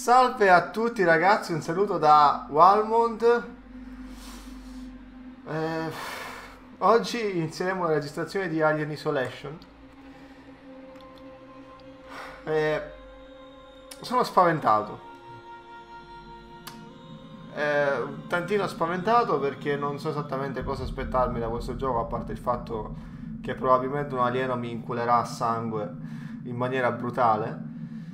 Salve a tutti ragazzi, un saluto da Walmond. Oggi inizieremo la registrazione di Alien Isolation. Sono spaventato. Un tantino spaventato perché non so esattamente cosa aspettarmi da questo gioco, a parte il fatto che probabilmente un alieno mi inculerà a sangue in maniera brutale.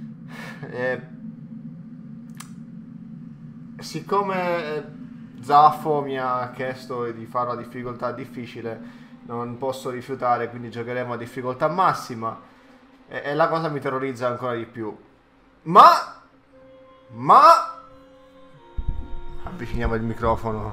Siccome Zaffo mi ha chiesto di fare una difficoltà difficile, non posso rifiutare, quindi giocheremo a difficoltà massima e la cosa mi terrorizza ancora di più. Ma avviciniamo il microfono.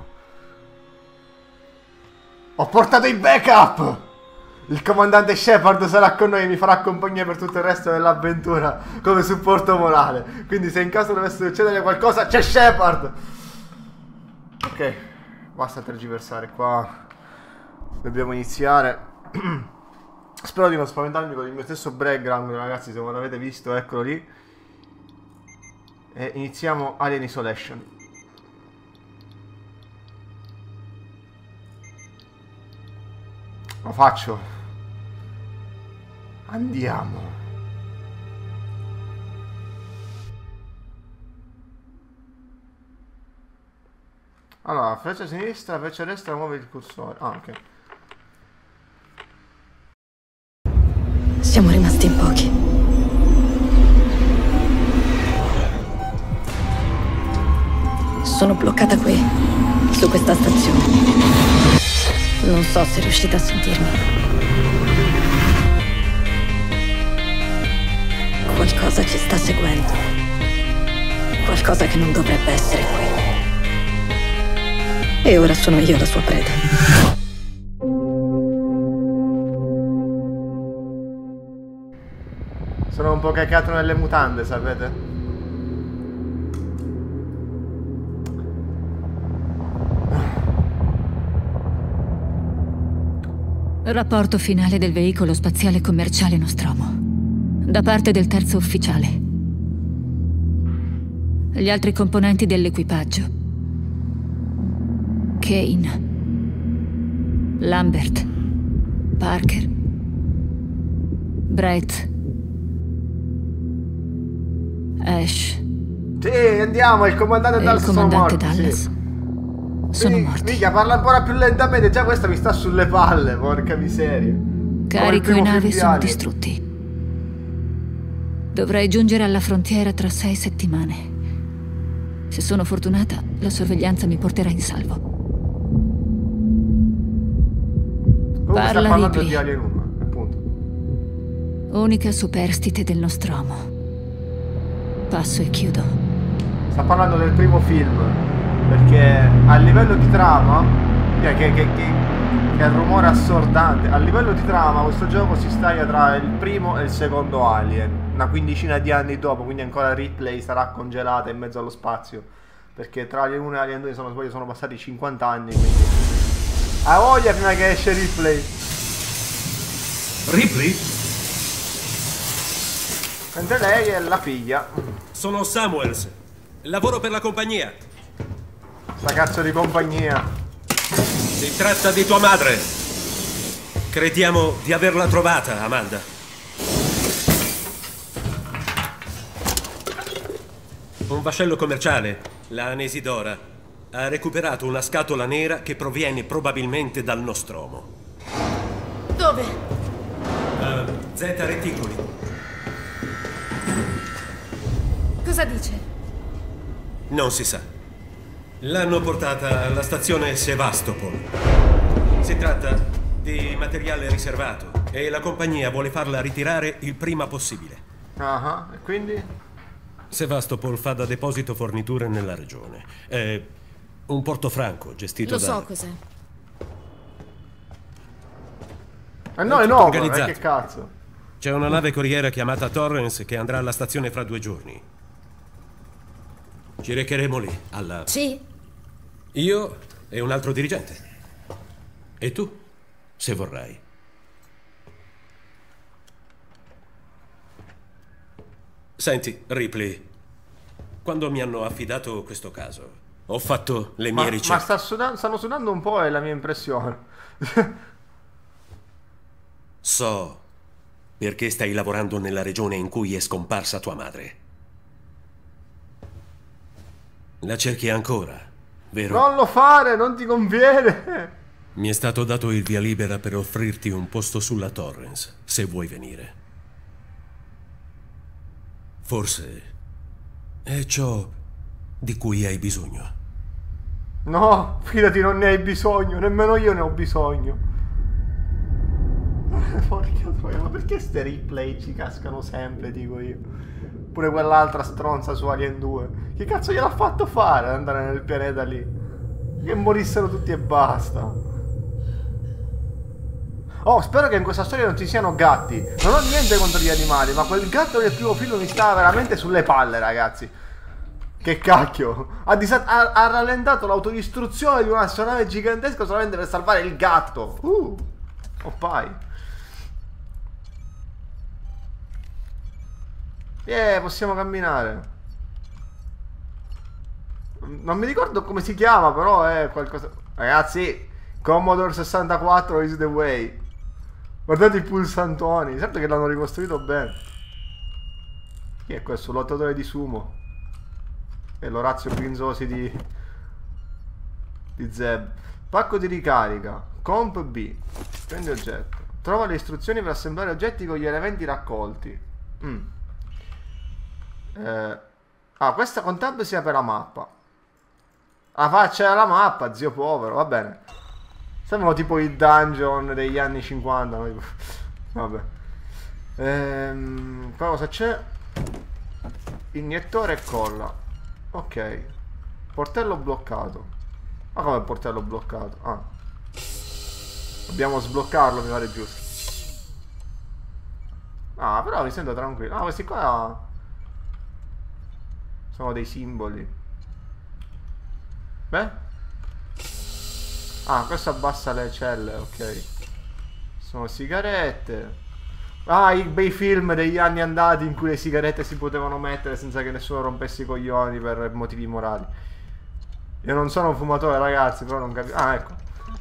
Ho portato i backup! Il comandante Shepard sarà con noi e mi farà compagnia per tutto il resto dell'avventura come supporto morale. Quindi se in caso dovesse succedere qualcosa c'è Shepard! Ok, basta tergiversare qua. Dobbiamo iniziare. Spero di non spaventarmi con il mio stesso background, ragazzi, se non l'avete visto, eccolo lì. E iniziamo Alien Isolation. Lo faccio. Andiamo. Allora, freccia a sinistra, freccia a destra, muove il cursore. Ah, ok. Siamo rimasti in pochi. Sono bloccata qui, su questa stazione. Non so se riuscite a sentirmi. Qualcosa ci sta seguendo. Qualcosa che non dovrebbe essere qui. E ora sono io la sua preda. Sono un po' cacato nelle mutande, sapete? Rapporto finale del veicolo spaziale commerciale Nostromo. Da parte del terzo ufficiale. Gli altri componenti dell'equipaggio. Kane. Lambert. Parker. Brett. Ash. Sì, andiamo, il comandante Dallas sono morti. Dallas. Sì. Sono morti. Mica, parla ancora più lentamente, già questa mi sta sulle palle, porca miseria. Carico e navi sono distrutti. Dovrei giungere alla frontiera tra 6 settimane. Se sono fortunata, la sorveglianza mi porterà in salvo. Comunque sta Parla parlando Ripley. di Alien 1, appunto. Unica superstite del Nostromo. Passo e chiudo. Sta parlando del primo film, perché a livello di trama, che è un rumore assordante, a livello di trama questo gioco si staglia tra il primo e il secondo Alien, una quindicina di anni dopo, quindi ancora Ripley sarà congelata in mezzo allo spazio, perché tra Alien 1 e Alien 2 se non sbaglio sono passati 50 anni, quindi ha voglia prima che esce Ripley. Ripley? Mentre lei è la figlia. Sono Samuels. Lavoro per la compagnia. Sta cazzo di compagnia. Si tratta di tua madre. Crediamo di averla trovata, Amanda. Un vascello commerciale, la Anesidora, ha recuperato una scatola nera che proviene probabilmente dal Nostromo. Dove? Zeta Reticoli. Cosa dice? Non si sa. L'hanno portata alla stazione Sevastopol. Si tratta di materiale riservato e la compagnia vuole farla ritirare il prima possibile. Ah, e quindi? Sevastopol fa da deposito forniture nella regione. È un porto franco gestito Lo da... so cos'è. No, è tutto nuovo, organizzato. che cazzo? C'è una nave corriera chiamata Torrens che andrà alla stazione fra 2 giorni. Ci recheremo lì, alla... Sì? Io e un altro dirigente. E tu, se vorrai. Senti, Ripley, Quando mi hanno affidato questo caso, ho fatto le mie ricerche. Ma stanno sudando un po', è la mia impressione. So perché stai lavorando nella regione in cui è scomparsa tua madre. La cerchi ancora, vero? Non lo fare, non ti conviene. Mi è stato dato il via libera per offrirti un posto sulla Torrens, se vuoi venire. Forse è ciò di cui hai bisogno. No, fidati, non ne hai bisogno, nemmeno io ne ho bisogno. Porca troia, ma perché ste replay ci cascano sempre, dico io. Pure quell'altra stronza su Alien 2. Che cazzo gliel'ha fatto fare ad andare nel pianeta lì? Che morissero tutti e basta. Oh, spero che in questa storia non ci siano gatti. Non ho niente contro gli animali, ma quel gatto del primo film mi stava veramente sulle palle, ragazzi. Che cacchio. Ha rallentato l'autodistruzione di un'astronave gigantesca solamente per salvare il gatto. Oppai. Possiamo camminare. Non mi ricordo come si chiama, però è qualcosa. Ragazzi, Commodore 64 is the way. Guardate i pulsantoni. Certo che l'hanno ricostruito bene. Chi è questo? Lottatore di sumo. È l'Orazio Grinzosi di Zeb. Pacco di ricarica. Comp B. Prendi oggetto. Trova le istruzioni per assemblare oggetti con gli elementi raccolti. Questa con tab si apre la mappa. La faccia della mappa, zio povero, va bene. Sembrano tipo i dungeon degli anni 50. Vabbè. Qua cosa c'è? Iniettore e colla. Ok. Portello bloccato. Ma come portello bloccato? Ah. Dobbiamo sbloccarlo, mi pare giusto. Ah, però mi sento tranquillo. Ah, questi qua sono dei simboli. Beh. Ah, questo abbassa le celle, ok. Sono sigarette. Ah, i bei film degli anni andati in cui le sigarette si potevano mettere senza che nessuno rompesse i coglioni per motivi morali. Io non sono un fumatore, ragazzi, però non capisco. Ah, ecco.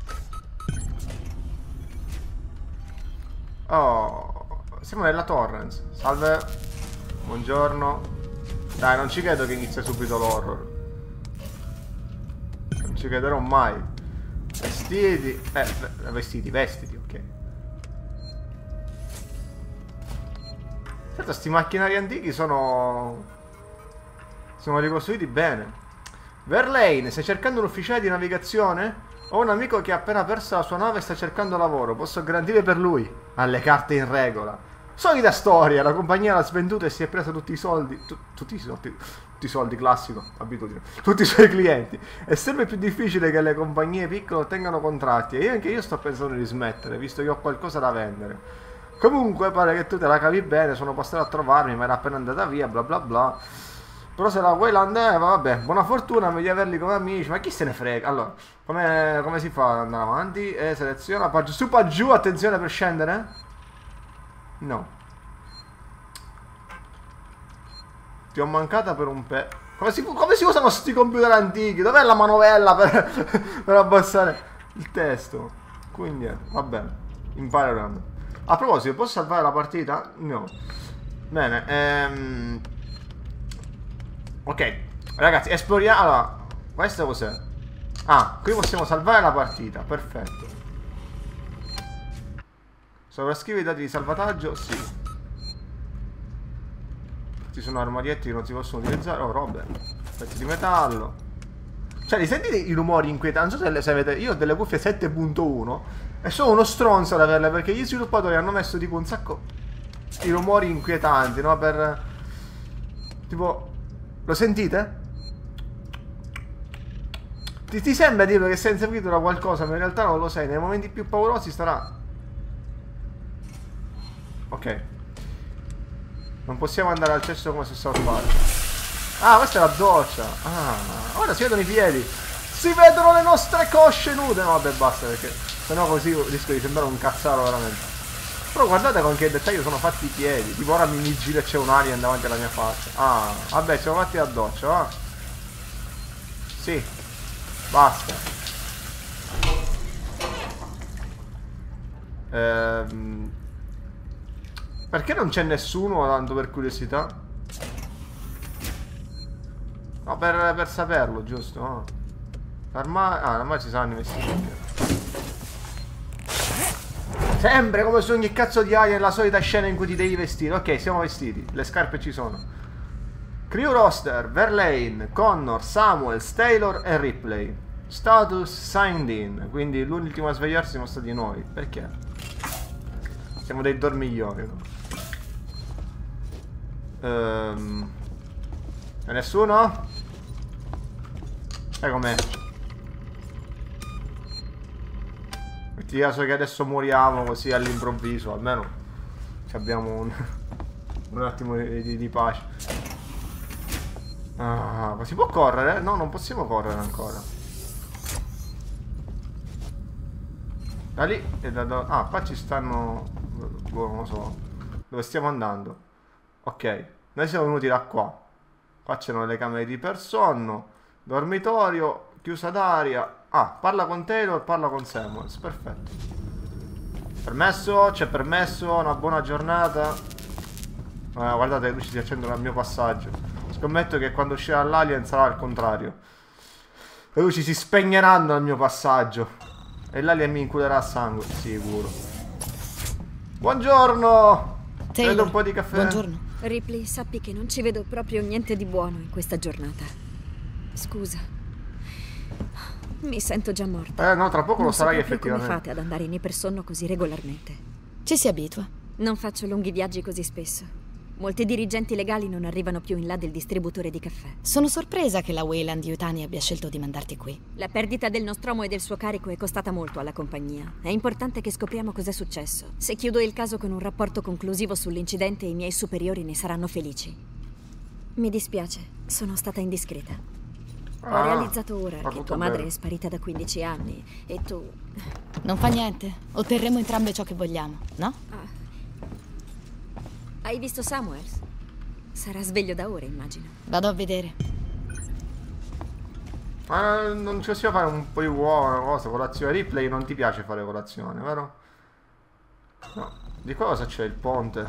Oh, siamo nella Torrens. Salve. Buongiorno. Dai, non ci credo che inizia subito l'horror. Non ci crederò mai. Vestiti. Vestiti, ok. Certo, sti macchinari antichi sono ricostruiti bene. Verlaine, stai cercando un ufficiale di navigazione? Ho un amico che ha appena perso la sua nave e sta cercando lavoro. Posso garantire per lui. Ha le carte in regola. Solita storia, la compagnia l'ha svenduta e si è presa tutti i soldi. Tutti i soldi, classico, abitudine. Tutti i suoi clienti. È sempre più difficile che le compagnie piccole ottengano contratti. E anche io sto pensando di smettere, visto che ho qualcosa da vendere. Comunque pare che tu te la cavi bene, sono passato a trovarmi, ma era appena andata via, bla bla bla. Però se la Wayland vabbè, buona fortuna, meglio averli come amici. Ma chi se ne frega? Allora, come si fa ad andare avanti? Seleziona, su pa giù, attenzione per scendere. No. Ti ho mancata per un pe... Come si usano sti computer antichi? Dov'è la manovella per abbassare il testo? Quindi, va bene. Impareremo. A proposito, posso salvare la partita? No. Bene, ok. Ragazzi, esploriamo... Allora, questo cos'è? Ah, qui possiamo salvare la partita. Perfetto. Sovrascrivi i dati di salvataggio? Sì. Ci sono armadietti che non si possono utilizzare. Oh, robe. Pezzi di metallo. Cioè, li sentite i rumori inquietanti? Non so se avete... Io ho delle cuffie 7.1 e sono uno stronzo ad averle perché gli sviluppatori hanno messo tipo un sacco di rumori inquietanti, no? Per... Tipo... Lo sentite? Ti sembra dire che sei inseguito da qualcosa, ma in realtà non lo sei. Nei momenti più paurosi starà... Ok. Non possiamo andare al cesso come se South Park. Ah, questa è la doccia. Ah, ora si vedono i piedi. Si vedono le nostre cosce nude. No, vabbè, basta, perché sennò così rischio di sembrare un cazzaro veramente. Però guardate con che dettaglio sono fatti i piedi. Tipo ora mi giro e c'è un alien davanti alla mia faccia. Ah, vabbè, siamo fatti a doccia, va? Sì. Basta. Perché non c'è nessuno, tanto per curiosità? No, per saperlo, giusto? No? Ormai ci sanno i vestiti. Sempre come su ogni cazzo di alien, la solita scena in cui ti devi vestire. Ok, siamo vestiti, le scarpe ci sono. Crew roster: Verlaine, Connor, Samuels, Taylor e Ripley. Status signed in. Quindi l'ultimo a svegliarsi siamo stati noi. Perché? Siamo dei dormiglioni, no? C'è nessuno? Sai com'è? Metti caso che adesso moriamo così all'improvviso, almeno abbiamo un attimo di pace. Ah, ma si può correre? No, non possiamo correre ancora. Da lì e ah, qua ci stanno. Non lo so. Dove stiamo andando? Ok, noi siamo venuti da qua. Qua c'erano le camere di per sonno. Dormitorio, chiusa d'aria. Ah, parla con Taylor, parla con Samuels. Perfetto. Permesso? C'è permesso? Una buona giornata. Guardate, lui ci si accende al mio passaggio. Scommetto che quando uscirà l'alien sarà al contrario. Le luci si spegneranno al mio passaggio. E l'alien mi inculerà a sangue, sicuro. Buongiorno! Taylor, vedo un po' di caffè. Buongiorno. Ripley, sappi che non ci vedo proprio niente di buono in questa giornata. Scusa. Mi sento già morta. No, tra poco non lo so sarai proprio effettivamente. come fate ad andare in ipersonno così regolarmente? Ci si abitua. Non faccio lunghi viaggi così spesso. Molti dirigenti legali non arrivano più in là del distributore di caffè. Sono sorpresa che la Weyland-Yutani abbia scelto di mandarti qui. La perdita del Nostromo e del suo carico è costata molto alla compagnia. È importante che scopriamo cos'è successo. Se chiudo il caso con un rapporto conclusivo sull'incidente, i miei superiori ne saranno felici. Mi dispiace, sono stata indiscreta. Ho realizzato ora che tua madre è sparita da 15 anni e tu... Non fa niente. Otterremo entrambe ciò che vogliamo, no? Hai visto Samuels? Sarà sveglio da ore, immagino. Vado a vedere. Non ci possiamo fare un po' di uova, una cosa, colazione. Ripley, non ti piace fare colazione, vero? No. Di cosa c'è il ponte?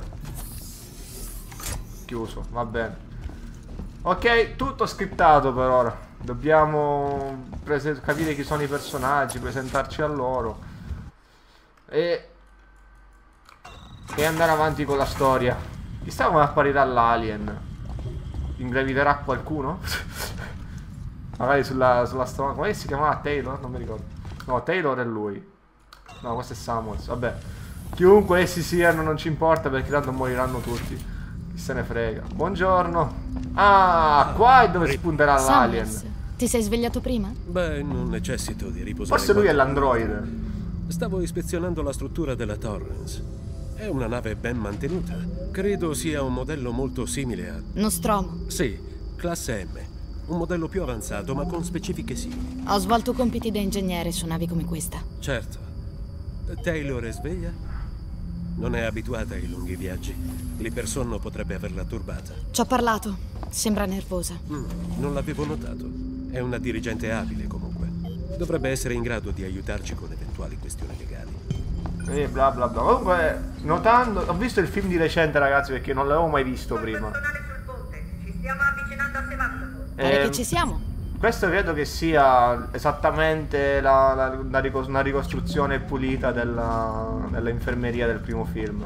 Chiuso, va bene. Ok, tutto scriptato per ora. Dobbiamo capire chi sono i personaggi, presentarci a loro e andare avanti con la storia. Chissà come apparirà l'alien. Ingraviderà qualcuno? Magari sulla storia. Come si chiamava? Taylor? Non mi ricordo. No, Taylor è lui. No, questo è Samuels. Vabbè, chiunque essi siano non ci importa, perché tanto moriranno tutti. Chi se ne frega. Buongiorno. Ah, qua è dove spunterà l'alien. Ti sei svegliato prima? Beh, non necessito di riposare. Forse lui è l'androide. Stavo ispezionando la struttura della Torrance. È una nave ben mantenuta. Credo sia un modello molto simile a... Nostromo. Sì, classe M. Un modello più avanzato, ma con specifiche simili. Ho svolto compiti da ingegnere su navi come questa. Certo. Taylor è sveglia? Non è abituata ai lunghi viaggi. L'ipersonno potrebbe averla turbata. Ci ho parlato. Sembra nervosa. Non l'avevo notato. È una dirigente abile, comunque. Dovrebbe essere in grado di aiutarci con eventuali questioni legali. Bla bla bla. Comunque, notando, ho visto il film di recente, ragazzi, perché non l'avevo mai visto prima. Sul ponte. Ci stiamo avvicinando a Sevastopol. Pare che ci siamo. Questo credo che sia esattamente una ricostruzione pulita dell'infermeria del primo film.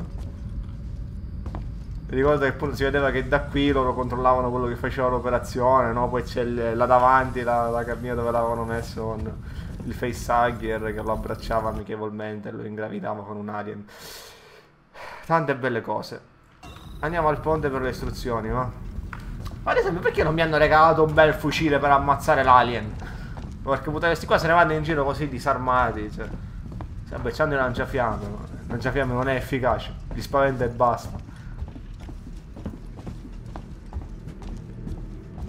Mi ricordo che appunto si vedeva che da qui loro controllavano quello che faceva l'operazione, no? Poi c'è là davanti la cabina dove l'avevano messo con il facehugger che lo abbracciava amichevolmente e lo ingravidava con un alien. Tante belle cose. Andiamo al ponte per le istruzioni, va? Ad esempio, perché non mi hanno regalato un bel fucile per ammazzare l'alien? Perché questi qua se ne vanno in giro così disarmati, cioè. Vabbè, c'hanno i lanciafiamme, ma il lanciafiamme non è efficace, li spaventa e basta.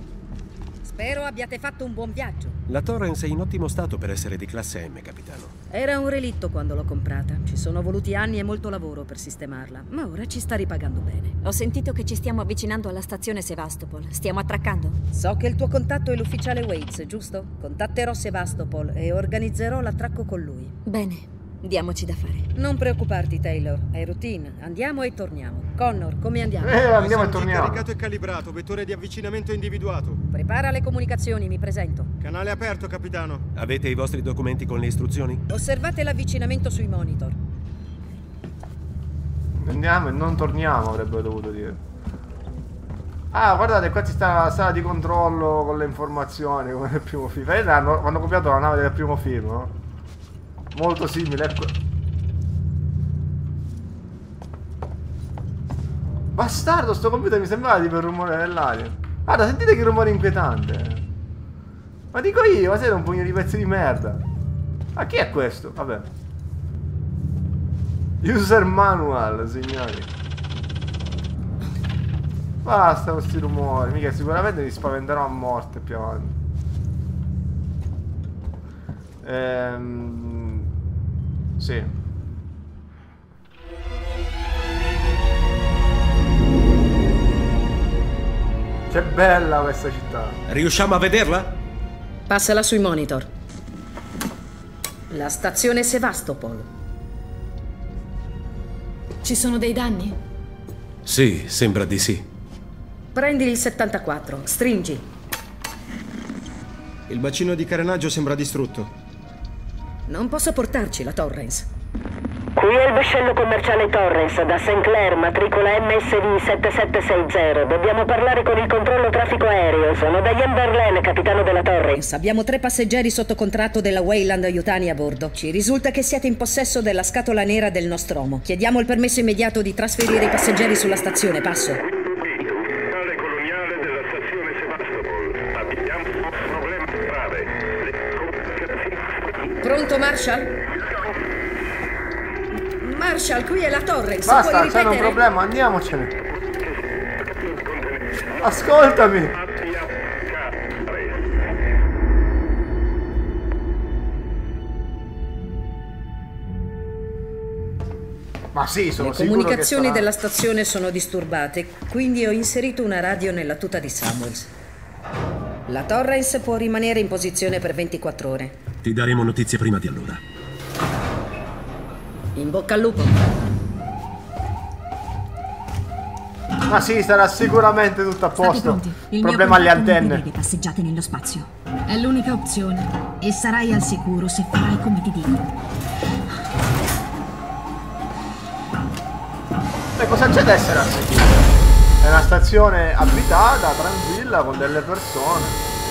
Spero abbiate fatto un buon viaggio. La Torrance è in ottimo stato per essere di classe M, capitano. Era un relitto quando l'ho comprata. Ci sono voluti anni e molto lavoro per sistemarla, ma ora ci sta ripagando bene. Ho sentito che ci stiamo avvicinando alla stazione Sevastopol. Stiamo attraccando? So che il tuo contatto è l'ufficiale Waits, giusto? Contatterò Sevastopol e organizzerò l'attracco con lui. Bene, diamoci da fare. Non preoccuparti, Taylor. È routine. Andiamo e torniamo. Connor, come andiamo? Andiamo e torniamo. Caricato e calibrato, vettore di avvicinamento individuato. Prepara le comunicazioni, mi presento. Canale aperto, capitano. Avete i vostri documenti con le istruzioni? Osservate l'avvicinamento sui monitor. Andiamo e non torniamo, avrebbe dovuto dire. Ah, guardate, qua ci sta la sala di controllo con le informazioni, come nel primo film. Hanno copiato la nave del primo film, no? Molto simile, ecco. Bastardo, sto computer mi sembrava tipo il rumore dell'aria. Guarda, sentite che rumore inquietante. Ma dico io, ma siete un pugno di pezzi di merda. Ma chi è questo? Vabbè. User manual, signori. Basta questi rumori. Mica sicuramente mi spaventerò a morte più avanti. Sì. Che bella questa città. Riusciamo a vederla? Passala sui monitor. La stazione Sevastopol. Ci sono dei danni? Sì, sembra di sì. Prendi il 74, stringi. Il bacino di carenaggio sembra distrutto. Non posso portarci la Torrens. Qui è il vascello commerciale Torrens, da St. Clair, matricola MSV 7760. Dobbiamo parlare con il controllo traffico aereo. Sono Diane Verlaine, capitano della Torrens. Abbiamo 3 passeggeri sotto contratto della Weyland Yutani a bordo. Ci risulta che siete in possesso della scatola nera del Nostromo. Chiediamo il permesso immediato di trasferire i passeggeri sulla stazione. Passo. Centrale coloniale della stazione Sevastopol. Abbiamo un problema grave. Pronto, Marshall? Marshall, qui è la Torrens. Basta, c'è un problema, andiamocene. Ascoltami. Ma sì, sono sicuro che le comunicazioni sarà... della stazione sono disturbate, quindi ho inserito una radio nella tuta di Samuels. La Torrens può rimanere in posizione per 24 ore. Ti daremo notizie prima di allora. In bocca al lupo. Ma sì, sarà sicuramente tutto a posto. Il problema alle antenne. Non passeggiate nello spazio. È l'unica opzione. E sarai al sicuro se farai come ti dico. E cosa c'è da essere al sicuro? È una stazione abitata, tranquilla, con delle persone.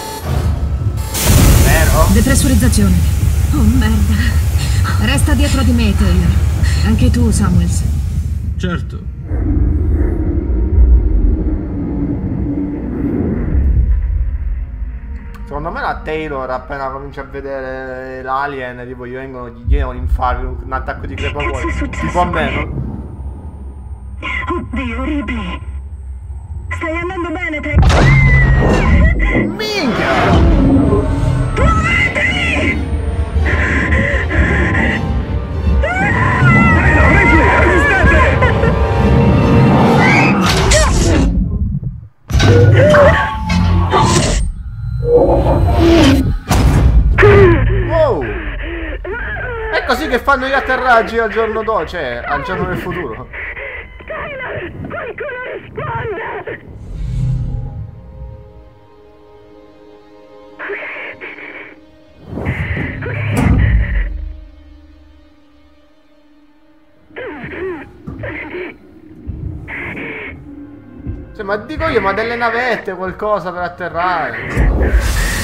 Vero? Depressurizzazione. Oh merda. Resta dietro di me, Taylor. Anche tu, Samuels. Certo. Secondo me la Taylor appena comincia a vedere l'alien, tipo gli vengono un infarto, un attacco di crepapone. Tipo a me, no? Oddio, Ripley. Stai andando bene, Taylor? Minchia! Muoviti! Wow! È così che fanno gli atterraggi al giorno dopo, cioè al giorno del futuro. Taylor, qualcuno risponda! Cioè, ma dico io, ma delle navette, qualcosa per atterrare.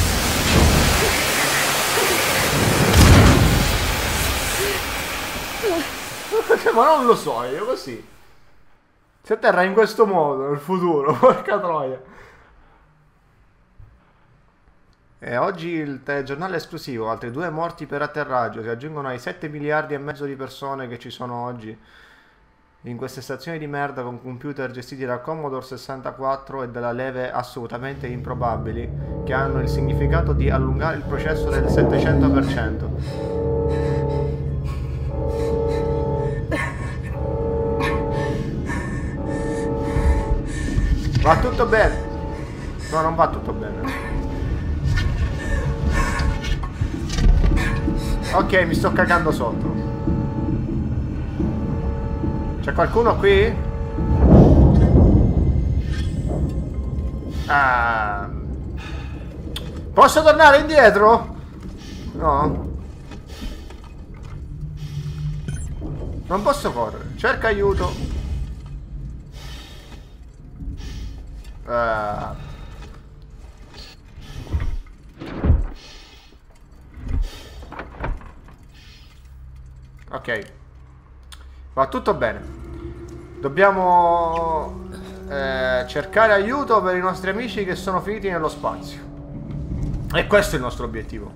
Ma non lo so io, così. Si atterra in questo modo nel futuro, porca troia. E oggi il telegiornale esclusivo, altri 2 morti per atterraggio, si aggiungono ai 7 miliardi e mezzo di persone che ci sono oggi in queste stazioni di merda con computer gestiti da Commodore 64 e dalle leve assolutamente improbabili che hanno il significato di allungare il processo del 700%. Va tutto bene. No, non va tutto bene. Ok, mi sto cagando sotto. C'è qualcuno qui? Ah. Posso tornare indietro? No. Non posso correre. Cerca aiuto. Ok. Va tutto bene. Dobbiamo cercare aiuto per i nostri amici che sono finiti nello spazio. E questo è il nostro obiettivo.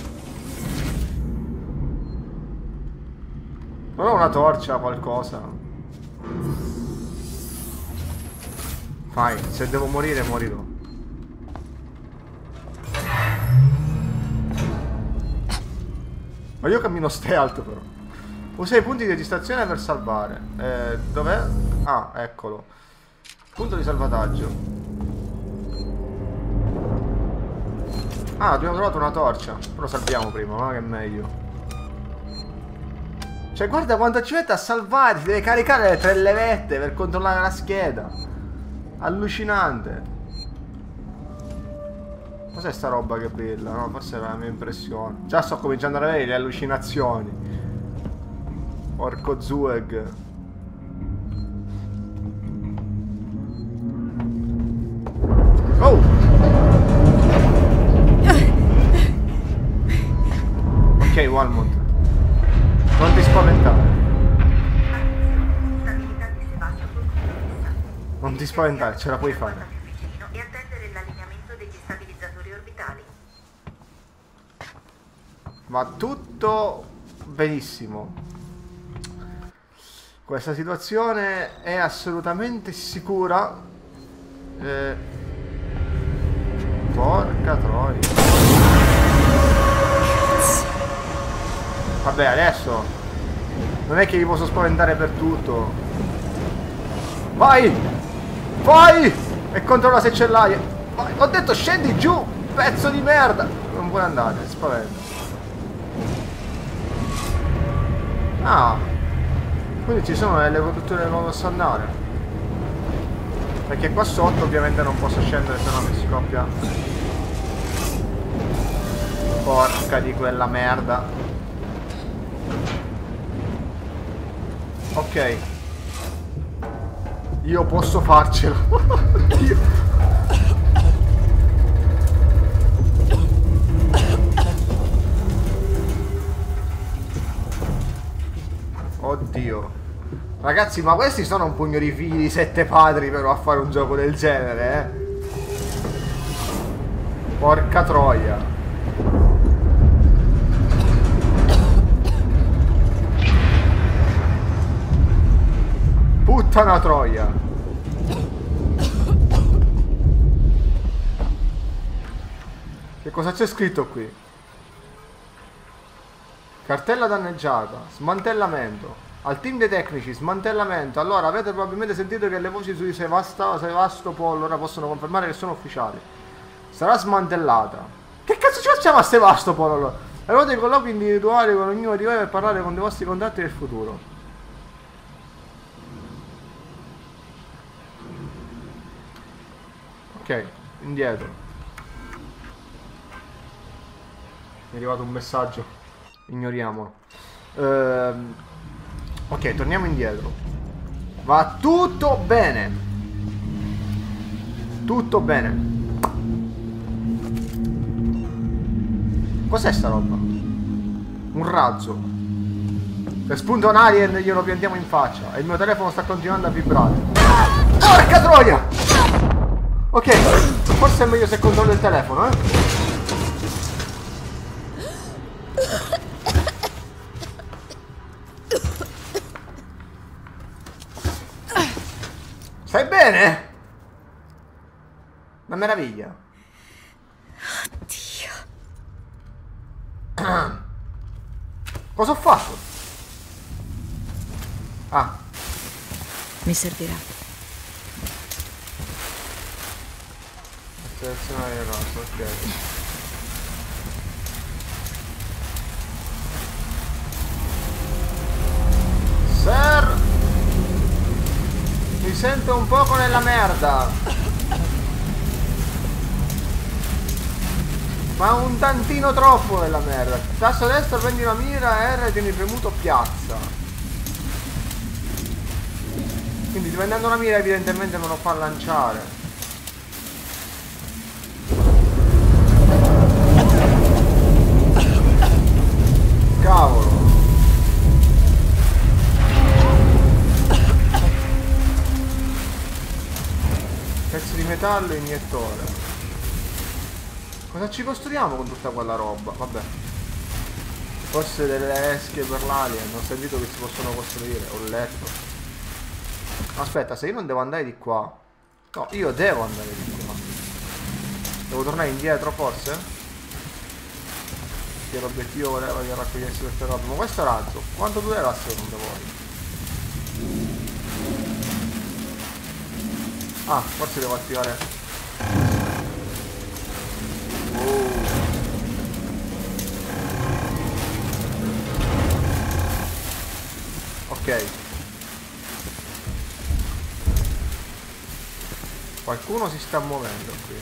Non ho una torcia, qualcosa. Fine, se devo morire morirò. Ma io cammino stealth però. Usa i punti di distrazione per salvare. Dov'è? Ah, eccolo. Punto di salvataggio. Ah, abbiamo trovato una torcia. Però salviamo prima, ma che è meglio. Cioè, guarda quanto ci mette a salvare. Si deve caricare le 3 levette per controllare la scheda. Allucinante. Cos'è sta roba che brilla? No, forse è la mia impressione. Già sto cominciando ad avere le allucinazioni. Porco Zueg. Oh! Ok, Walmont. Non ti spaventare. Non ti spaventare, ce la puoi fare. E attendere l'allineamento degli stabilizzatori orbitali. Va tutto benissimo. Questa situazione è assolutamente sicura. Porca troia. Vabbè, adesso non è che vi posso spaventare per tutto. Vai! Vai! E controlla se c'è l'aria. Ho detto scendi giù, pezzo di merda. Non puoi andare, spaventa. Ah, quindi ci sono delle condutture che non posso andare. Perché qua sotto ovviamente non posso scendere, se no mi scoppia. Porca di quella merda. Ok. Io posso farcela. Oddio. Oddio. Ragazzi, ma questi sono un pugno di figli di 7 padri però a fare un gioco del genere, eh? Porca troia. Puttana troia. Che cosa c'è scritto qui? Cartella danneggiata. Smantellamento. Al team dei tecnici, smantellamento. Allora, avete probabilmente sentito che le voci su Sevastopol ora possono confermare che sono ufficiali. Sarà smantellata. Che cazzo ci facciamo a Sevastopol allora? Avete dei colloqui individuali con ognuno di voi per parlare con i vostri contatti del futuro. Ok, indietro. Mi è arrivato un messaggio. Ignoriamolo. Ok, torniamo indietro. Va tutto bene. Tutto bene. Cos'è sta roba? Un razzo. Se spunta un alien glielo piantiamo in faccia. E il mio telefono sta continuando a vibrare. Porca troia! Ok, forse è meglio se controllo il telefono, eh? Stai bene? Una meraviglia. Oddio. Cosa ho fatto? Ah. Mi servirà. Selezionare il raso, ok. Sir! Mi sento un poco nella merda. Ma un tantino troppo nella merda. Tasto destro prendi una mira, R tieni premuto piazza. Quindi prendendo una mira evidentemente me lo fa lanciare. Cavolo. Pezzo di metallo e iniettore. Cosa ci costruiamo con tutta quella roba? Vabbè. Forse delle esche per l'alien. Non ho sentito che si possono costruire. Ho letto. Aspetta, se io non devo andare di qua. No, io devo andare di qua. Devo tornare indietro forse? Che l'obiettivo voleva che raccogliessi queste robe. Ma questo razzo, quanto durerà secondo voi? Ah, forse devo attivare. Ok. Qualcuno si sta muovendo qui.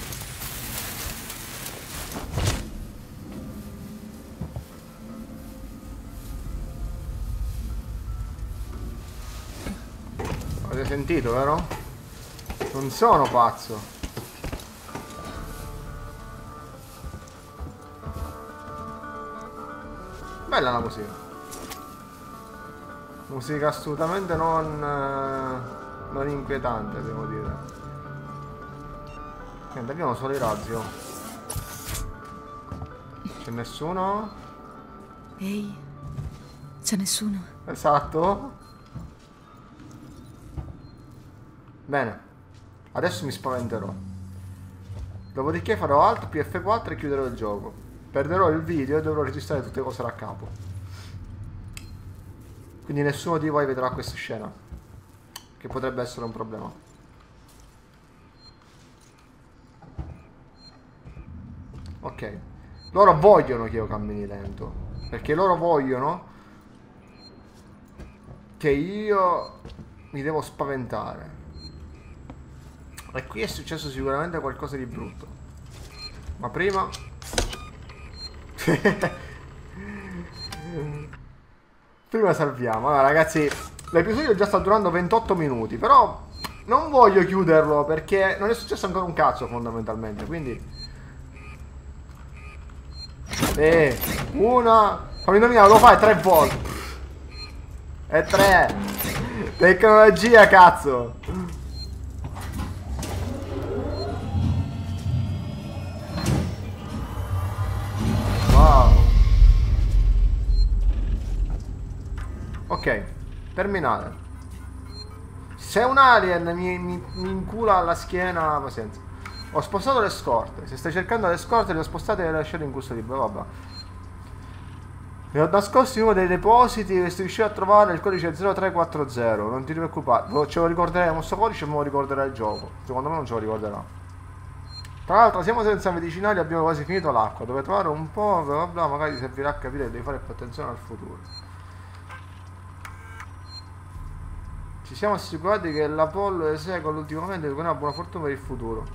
Avete sentito, vero? Non sono pazzo. Bella la musica. Musica assolutamente non inquietante, devo dire. Niente, abbiamo solo i razzi, oh. C'è nessuno? Ehi, c'è nessuno? Esatto. Bene. Adesso mi spaventerò. Dopodiché farò Alt più F4 e chiuderò il gioco. Perderò il video e dovrò registrare tutte le cose da capo. Quindi nessuno di voi vedrà questa scena, che potrebbe essere un problema. Ok. Loro vogliono che io cammini lento, perché loro vogliono che io mi devo spaventare. E qui è successo sicuramente qualcosa di brutto. Ma prima prima salviamo. Allora ragazzi, l'episodio già sta durando 28 minuti, però non voglio chiuderlo perché non è successo ancora un cazzo fondamentalmente. Quindi una, fammi indovinare, lo fai 3 volte. E 3. Tecnologia, cazzo. Wow. Ok, terminale. Se un alien mi incula alla schiena, pazienza. Ho spostato le scorte. Se stai cercando le scorte, le ho spostate e le ho lasciate in custodibile. Vabbè. Ne ho nascosti uno dei depositi e se riuscirò a trovare il codice 0340. Non ti preoccupare. Ce lo ricorderemo questo codice e me lo ricorderà il gioco. Secondo me non ce lo ricorderà. Tra l'altro siamo senza medicinali, abbiamo quasi finito l'acqua. Dove trovare un po', bla bla, magari ti servirà a capire che devi fare più attenzione al futuro. Ci siamo assicurati che l'Apollo esegua ultimamente con una buona fortuna per il futuro.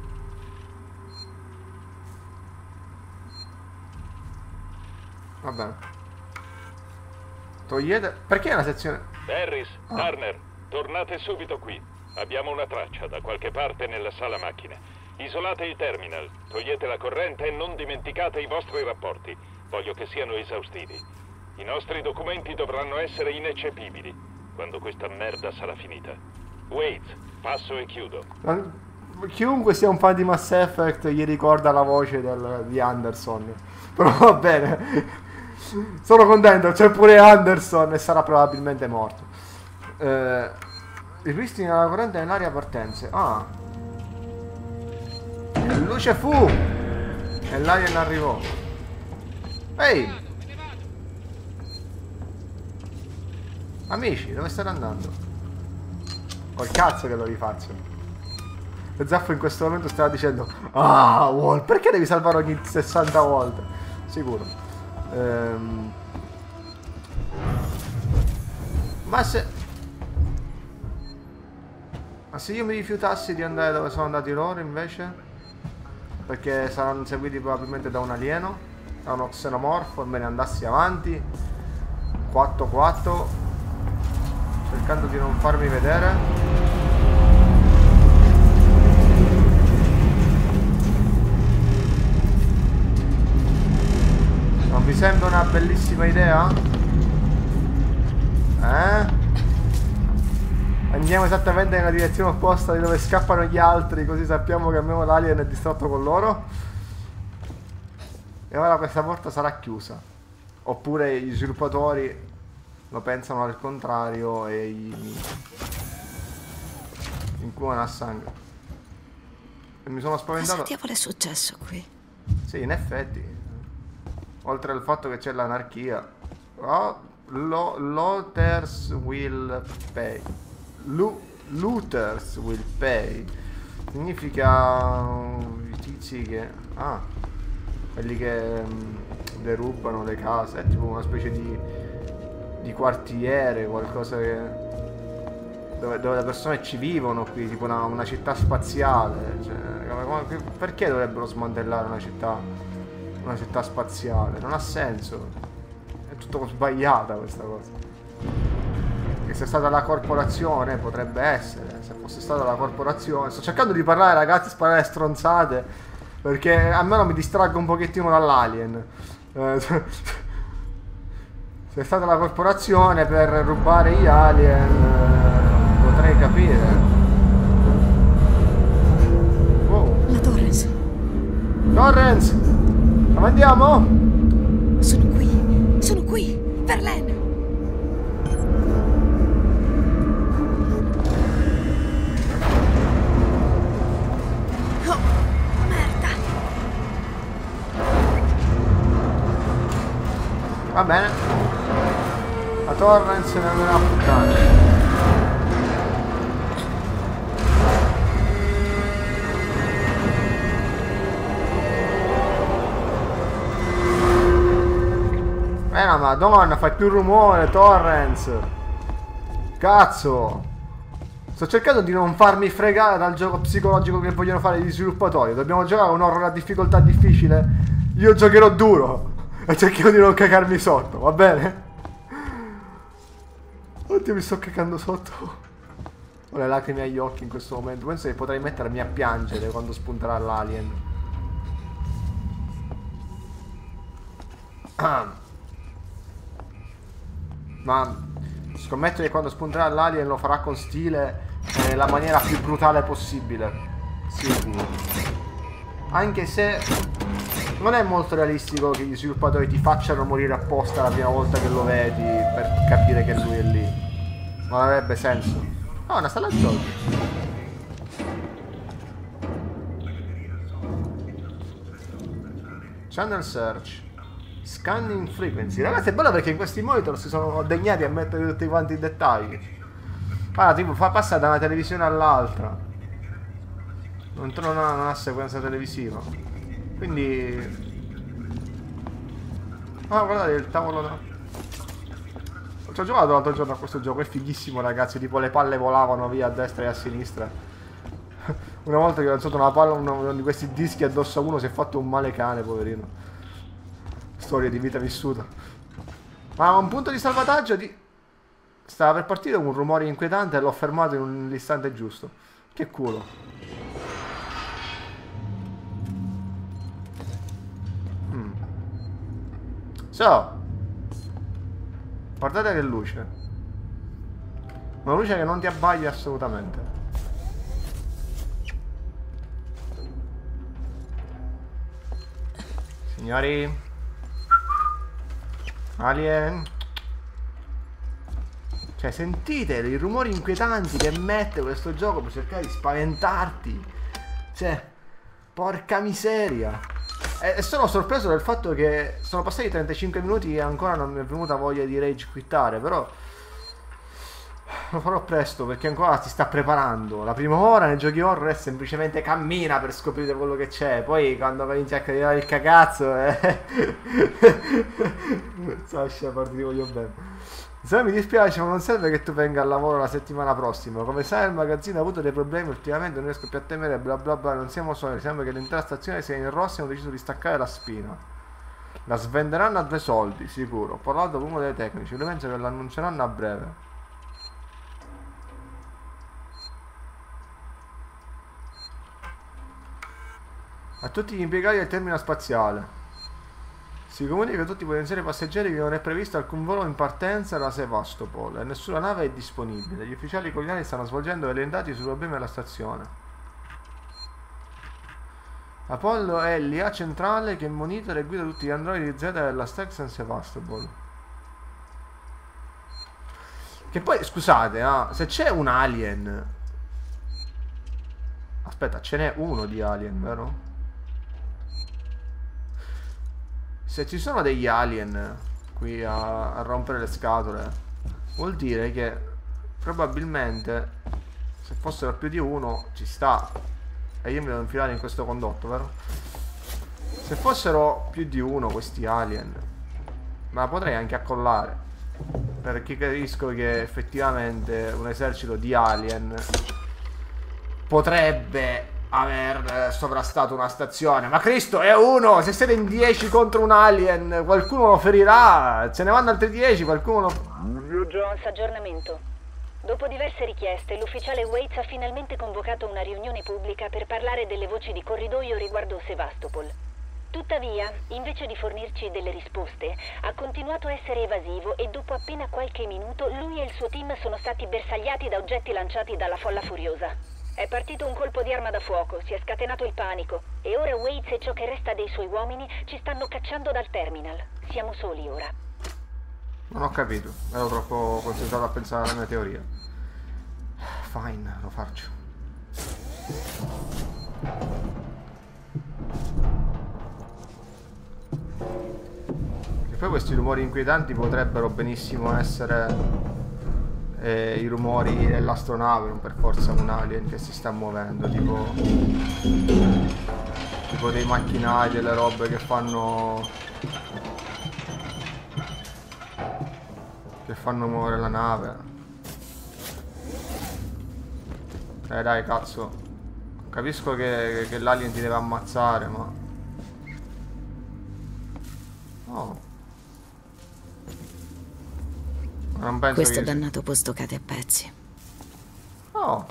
Va bene. Togliete. Perché è una sezione? Harris, Turner, tornate subito qui. Abbiamo una traccia da qualche parte nella sala macchine. Isolate il terminal, togliete la corrente e non dimenticate i vostri rapporti. Voglio che siano esaustivi. I nostri documenti dovranno essere ineccepibili quando questa merda sarà finita. Waits, passo e chiudo. Chiunque sia un fan di Mass Effect gli ricorda la voce di Anderson. Però va bene. Sono contento, c'è pure Anderson e sarà probabilmente morto. Ripristina la corrente nell'area partenze. Ah. E luce fu! E l'alien arrivò. Ehi! Amici, dove state andando? Col cazzo che lo rifaccio. E Zaffo in questo momento stava dicendo: ah, Wall, perché devi salvare ogni 60 volte? Sicuro. Ma se io mi rifiutassi di andare dove sono andati loro invece? Perché saranno seguiti probabilmente da un alieno, da uno xenomorfo, e me ne andassi avanti 4-4, cercando di non farmi vedere. Non vi sembra una bellissima idea? Andiamo esattamente nella direzione opposta di dove scappano gli altri, così sappiamo che almeno l'alien è distratto con loro. E ora questa porta sarà chiusa. Oppure gli sviluppatori lo pensano al contrario e gli incubano a sangue. E mi sono spaventato. Cosa diavolo è successo qui? Sì, in effetti. Oltre al fatto che c'è l'anarchia. Oh, looters will pay. Looters will pay. Significa i tizi che... Ah, quelli che derubano le case. È tipo una specie di quartiere, qualcosa che... Dove le persone ci vivono qui, tipo una città spaziale. Cioè, perché dovrebbero smantellare una città spaziale? Non ha senso. È tutto sbagliata questa cosa. Che sia stata la corporazione, potrebbe essere. Se fosse stata la corporazione. Sto cercando di parlare, ragazzi, sparare stronzate, perché almeno mi distraggo un pochettino dall'alien. Se è stata la corporazione per rubare gli alien, potrei capire. Wow. La Torrens. Torrens! Dove andiamo? Sono qui, Verlaine. Oh, merda. Va bene. La Torrens ne andrà a puttane. No, madonna, fai più rumore, Torrens. Cazzo. Sto cercando di non farmi fregare dal gioco psicologico che vogliono fare gli sviluppatori. Dobbiamo giocare un horror a difficoltà difficile. Io giocherò duro e cercherò di non cagarmi sotto, va bene? Oddio, mi sto cagando sotto. Ho le lacrime agli occhi in questo momento. Penso che potrei mettermi a piangere quando spunterà l'alien. Ma scommetto che quando spunterà l'alien lo farà con stile e nella maniera più brutale possibile. Sicuro. Anche se non è molto realistico che gli sviluppatori ti facciano morire apposta la prima volta che lo vedi per capire che lui è lì. Non avrebbe senso. Oh, una sala giochi. Channel search. Scanning frequency. Ragazzi, è bello perché in questi monitor si sono degnati a mettere tutti quanti i dettagli. Ah, tipo fa passare da una televisione all'altra. Non ha sequenza televisiva. Quindi... Ah, guardate il tavolo da... Ci ho giocato l'altro giorno a questo gioco, è fighissimo, ragazzi. Tipo le palle volavano via a destra e a sinistra. Una volta che ho lanciato una palla, uno di questi dischi addosso a uno si è fatto un male cane, poverino. Storia di vita vissuta. Ma a un punto di salvataggio stava per partire un rumore inquietante e l'ho fermato in l'istante giusto. Che culo. So. Guardate che luce. Una luce che non ti abbaglia assolutamente. Signori. Alien. Cioè, sentite i rumori inquietanti che emette questo gioco per cercare di spaventarti. Cioè, porca miseria. E sono sorpreso del fatto che sono passati 35 minuti e ancora non mi è venuta voglia di rage quittare, però Lo farò presto perché ancora si sta preparando. La prima ora nei giochi horror è semplicemente cammina per scoprire quello che c'è. Poi quando inizi a creare il cagazzo so, Shepard, ti voglio bene. Se mi dispiace, ma non serve che tu venga al lavoro la settimana prossima. Come sai, il magazzino ha avuto dei problemi ultimamente, non riesco più a temere, bla bla bla. Non siamo soli, sembra che l'intera stazione sia in rosso e hanno deciso di staccare la spina. La svenderanno a 2 soldi, sicuro. Ho parlato con uno dei tecnici, lui pensa che l'annunceranno a breve. A tutti gli impiegati del terminal spaziale. Si comunica a tutti i potenziali passeggeri che non è previsto alcun volo in partenza da Sevastopol e nessuna nave è disponibile. Gli ufficiali coloniali stanno svolgendo delle indagini sui problemi della stazione. Apollo è l'IA centrale che monitora e guida tutti gli androidi Z della Station Sevastopol. Che poi, scusate, se c'è un alien... Aspetta, ce n'è uno di alien, vero? Se ci sono degli alien qui a rompere le scatole, vuol dire che probabilmente se fossero più di uno ci sta. E io mi devo infilare in questo condotto, vero? Se fossero più di uno questi alien, ma potrei anche accollare, perché capisco che effettivamente un esercito di alien potrebbe aver sovrastato una stazione. Ma Cristo, è uno! Se siete in 10 contro un alien, qualcuno lo ferirà. Se ne vanno altri 10, qualcuno lo... Jones, aggiornamento. Dopo diverse richieste, l'ufficiale Waits ha finalmente convocato una riunione pubblica per parlare delle voci di corridoio riguardo Sevastopol. Tuttavia, invece di fornirci delle risposte, ha continuato a essere evasivo e dopo appena qualche minuto lui e il suo team sono stati bersagliati da oggetti lanciati dalla folla furiosa. È partito un colpo di arma da fuoco, si è scatenato il panico e ora Waits e ciò che resta dei suoi uomini ci stanno cacciando dal terminal. Siamo soli ora. Non ho capito, ero troppo concentrato a pensare alla mia teoria. Fine, lo faccio. E poi questi rumori inquietanti potrebbero benissimo essere i rumori dell'astronave, non per forza un alien che si sta muovendo, tipo dei macchinari, delle robe che fanno muovere la nave. Dai, cazzo, capisco che l'alien ti deve ammazzare, ma no, non penso. Questo che dannato posto cade a pezzi. Oh.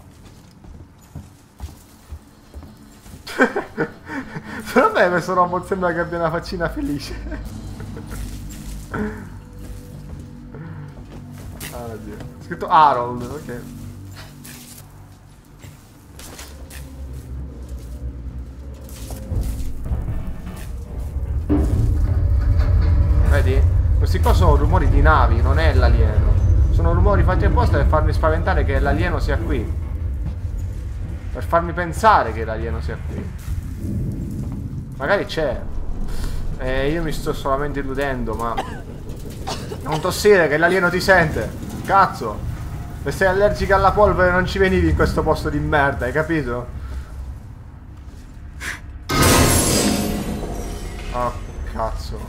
Vabbè, questo robot sembra che abbia una faccina felice. Oddio. Scritto Harold, ok. Vedi? Questi qua sono rumori di navi, non è l'alieno. Sono rumori fatti apposta per farmi spaventare che l'alieno sia qui. Per farmi pensare che l'alieno sia qui. Magari c'è. Io mi sto solamente illudendo, ma... Non tossire che l'alieno ti sente. Cazzo. Se sei allergica alla polvere non ci venivi in questo posto di merda, hai capito? Oh, cazzo.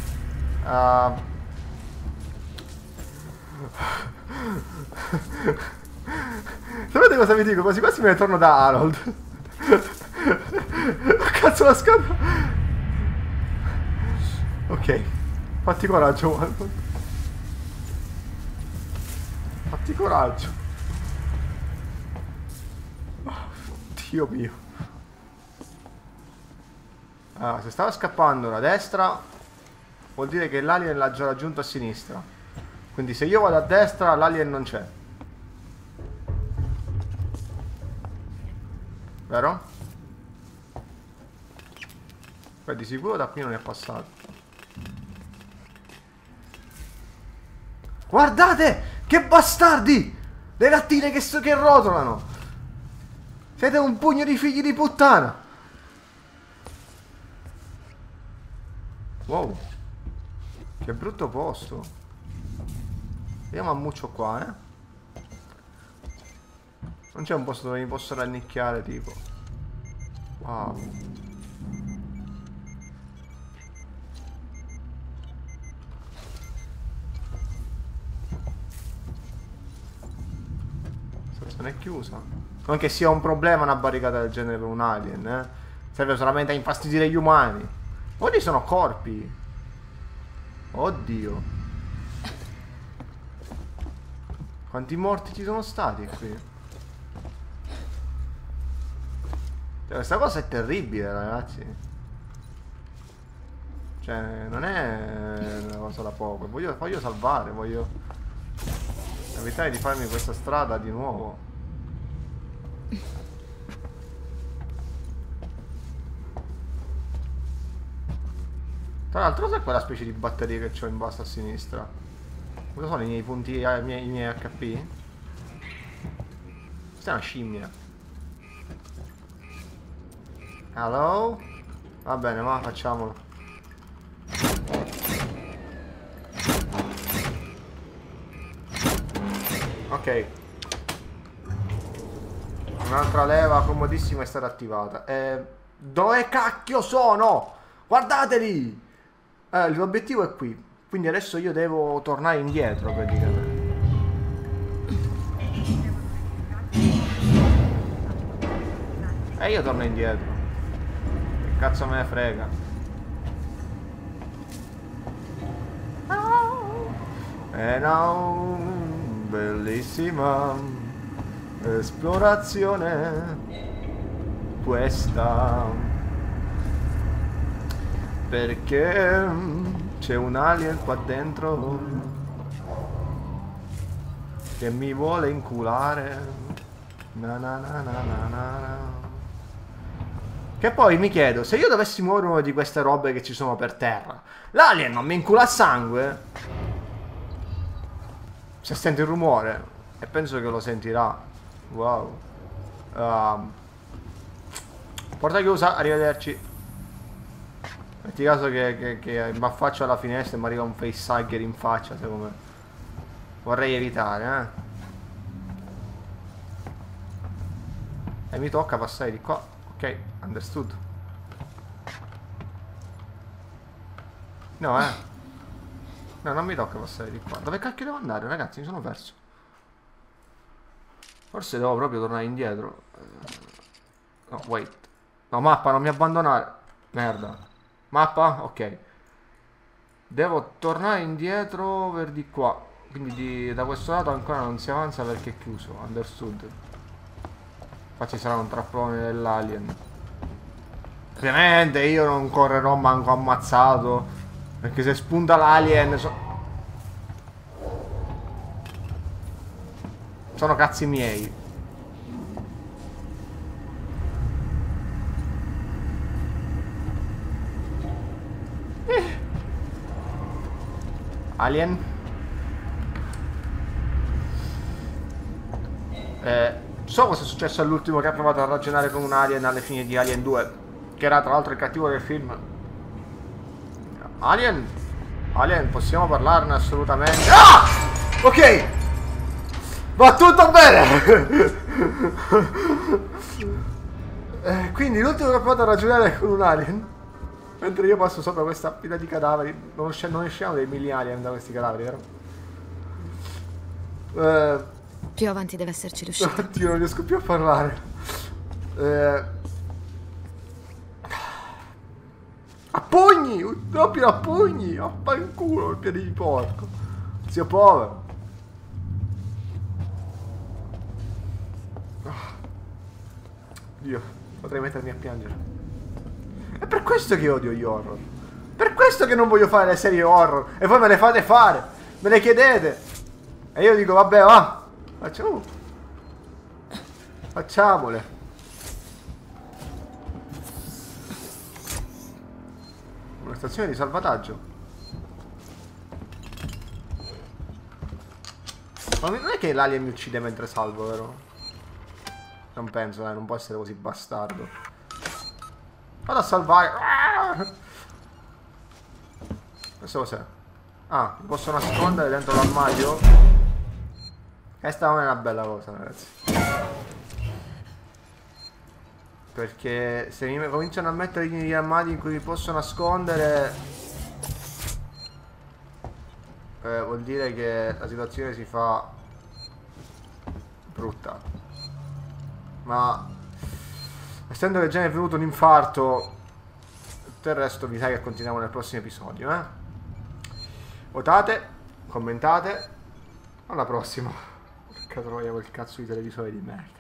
Sapete cosa vi dico? Quasi quasi me ne torno da Harold. Cazzo la scatola. Ok. Fatti coraggio, Harold. Fatti coraggio. Oh, Dio mio. Allora, se stava scappando da destra vuol dire che l'alien l'ha già raggiunto a sinistra. Quindi se io vado a destra l'alien non c'è. Vero? Beh, di sicuro da qui non è passato. Guardate! Che bastardi! Le lattine che rotolano! Siete un pugno di figli di puttana! Wow! Che brutto posto! Io mammuccio qua, Non c'è un posto dove mi posso rannicchiare, tipo. Wow. Non è chiusa. Non che sia un problema una barricata del genere per un alien, eh. Serve solamente a infastidire gli umani. Oh, lì sono corpi. Oddio. Quanti morti ci sono stati qui? Cioè, questa cosa è terribile, ragazzi. Cioè, non è una cosa da poco. Voglio salvare, voglio evitare di farmi questa strada di nuovo. Tra l'altro, cos'è quella specie di batteria che ho in basso a sinistra? Cosa sono i miei punti, i miei HP? Questa è una scimmia. Hello? Va bene, ma facciamolo. Ok. Un'altra leva comodissima è stata attivata. Dove cacchio sono? Guardateli! L'obiettivo è qui. Quindi adesso io devo tornare indietro praticamente. E io torno indietro. Che cazzo me ne frega. E no, bellissima esplorazione questa, perché c'è un alien qua dentro che mi vuole inculare. Na na na na na na. Che poi mi chiedo, se io dovessi muovere una di queste robe che ci sono per terra, l'alien non mi incula sangue? Se sente il rumore, e penso che lo sentirà. Wow. Porta chiusa, arrivederci. Metti caso che mi affaccio alla finestra e mi arriva un facehugger in faccia, secondo me. Vorrei evitare, E mi tocca passare di qua. Ok, understood. No, no, non mi tocca passare di qua. Dove cacchio devo andare, ragazzi? Mi sono perso. Forse devo proprio tornare indietro. No, wait. No, mappa, non mi abbandonare. Merda. Mappa? Ok. Devo tornare indietro per di qua. Quindi da questo lato ancora non si avanza perché è chiuso. Understood. Qua ci sarà un trappolone dell'alien. Ovviamente io non correrò manco ammazzato, perché se spunta l'alien sono cazzi miei. Alien. So cosa è successo all'ultimo che ha provato a ragionare con un alien alle fine di Alien 2, che era tra l'altro il cattivo del film. Alien? Alien, possiamo parlarne assolutamente. Ah! Ok! Va tutto bene! Quindi l'ultimo che ha provato a ragionare con un alien, mentre io passo sopra questa pila di cadaveri. Non usciamo dei mille alien da questi cadaveri, vero? Più avanti deve esserci riuscito. Oddio, non riesco più a parlare. A pugni! Proprio a pugni! A fanculo il piede di porco. Zio povero. Dio, potrei mettermi a piangere. È per questo che odio gli horror. Per questo che non voglio fare le serie horror. E voi me le fate fare. Me le chiedete. E io dico, vabbè, va. Facciamole. Una stazione di salvataggio. Ma non è che l'alien mi uccide mentre salvo, vero? Non penso, non può essere così bastardo. Vado a salvare. Questo cos'è? Ah, mi posso nascondere dentro l'armadio? Questa non è una bella cosa, ragazzi. Perché se mi cominciano a mettere gli armadi in cui mi posso nascondere, vuol dire che la situazione si fa brutta. Ma essendo che già mi è venuto un infarto, tutto il resto vi sa che continuiamo nel prossimo episodio, Votate, commentate. Alla prossima. Porca troia, quel cazzo di televisore di merda.